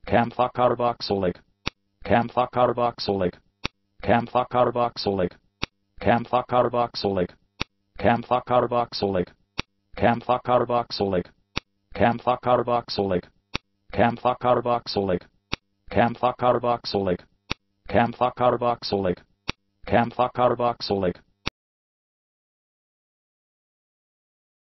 Camphor-carboxylic. Camphor-carboxylic. Camphor-carboxylic. Camphor-carboxylic. Camphor-carboxylic. Camphor-carboxylic. Camphor-carboxylic. Camphor-carboxylic. Camphor-carboxylic. Camphor-carboxylic. Camphor-carboxylic.